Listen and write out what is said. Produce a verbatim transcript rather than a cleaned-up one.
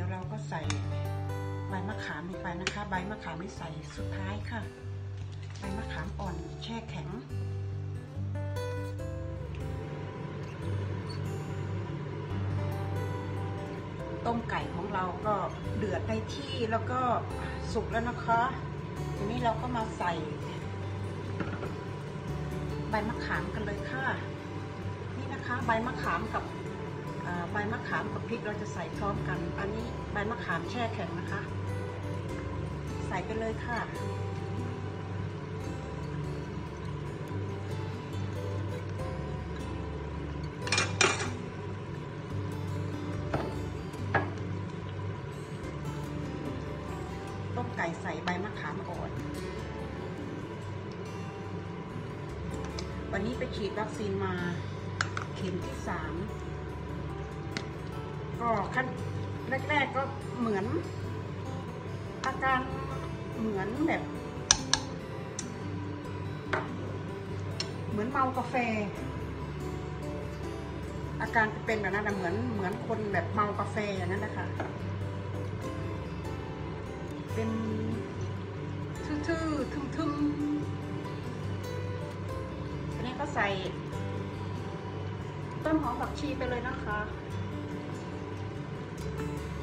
ดี๋ยวเราก็ใส่ใบมะขามลงไปนะคะใบมะขามนี่ใส่สุดท้ายค่ะใบมะขามอ่อนแช่แข็งต้มไก่ของเราก็เดือดได้ที่แล้วก็สุกแล้วนะคะทีนี้เราก็มาใส่ใบมะขามกันเลยค่ะนี่นะคะใบมะขามกับใบมะขามกับพริกเราจะใส่พร้อมกันอันนี้ใบมะขามแช่แข็งนะคะใส่ไปเลยค่ะต้มไก่ใส่ใบมะขามอ่อนวันนี้ไปฉีดวัคซีนมาเข็มที่สามก็ขั้นแรกๆก็เหมือนอาการเหมือนแบบเหมือนเมากาแฟอาการจะเป็นแบบนั้นเหมือนเหมือนคนแบบเมากาแฟอย่างนั้นนะคะเป็นทื่อๆทึมๆอันนี้ก็ใส่ต้นหอมผักชีไปเลยนะคะ